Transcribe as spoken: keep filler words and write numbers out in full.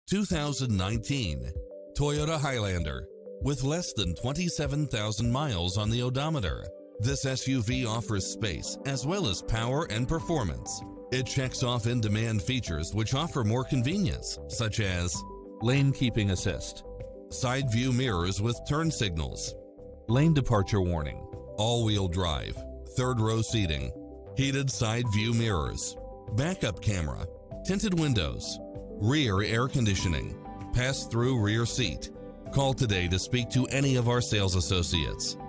two thousand nineteen Toyota Highlander. With less than twenty-seven thousand miles on the odometer, this S U V offers space as well as power and performance. It checks off in-demand features which offer more convenience, such as lane keeping assist, side view mirrors with turn signals, lane departure warning, all-wheel drive, third row seating, heated side view mirrors, backup camera, tinted windows, rear air conditioning, pass-through rear seat. Call today to speak to any of our sales associates.